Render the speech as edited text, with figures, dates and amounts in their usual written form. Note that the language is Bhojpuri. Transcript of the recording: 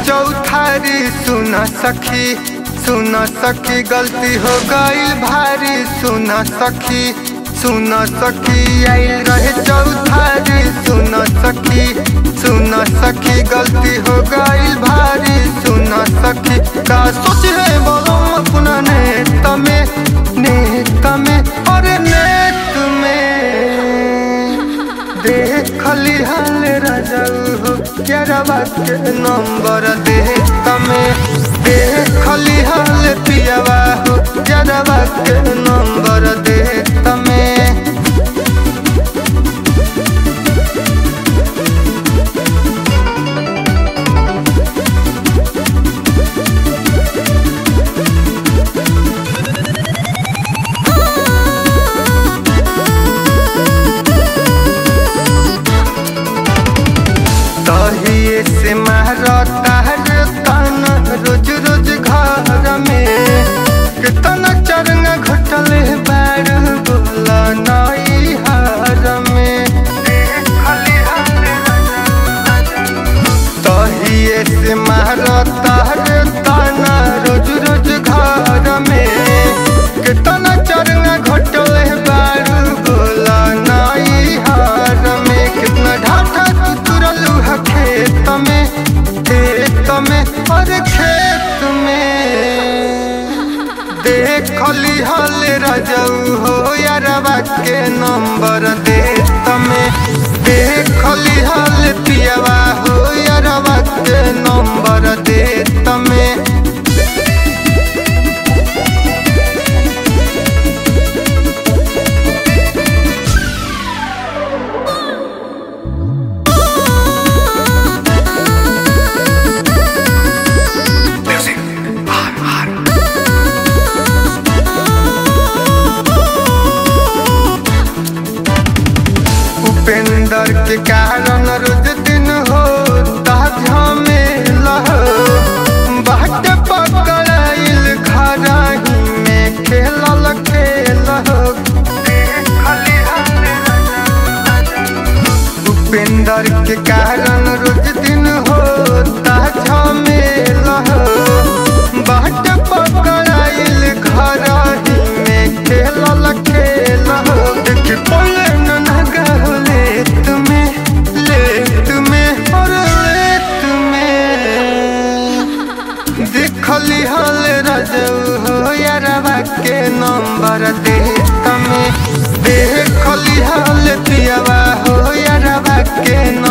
चौथारी सुन सखी गलती हो गई भारी सुन सखी आइल रहे चौथारी सुन सखी गलती हो गई भारी सुन सखी का सोच है बोलो अपना नेत में अरे नेत में देखली हाल राजाऊ हो यारवा के नंबर दे तमे देखली हाल पियावा हो यारवा के नंबर दे तमे से मारता तान रोज घर में कितना चरंगा घटले बार बोला नई हार में तहिए से मारता तान रोज घर में कितना चरंगा घटले बार बोला नई हार में कितना ढाठा तुरलू है खेत में और खेत में देखली हाल राजाऊ हो यारवा के नंबर दे तमे देखली हाल पियावा हो यारवा के नंबर दे तमे उपेंद्र के कारण रोज दिन हो झमेला बाट पकड़ाइल घरही में खेलल खेल उपेंद्र के कारण रोज दिन हो झमेला बाट पकड़ाइल घरही में खेलल खेल देख पले देखली हाल राजाऊ हो यारवा के नंबर दे तमे देखली हाल पियावा हो यारवा के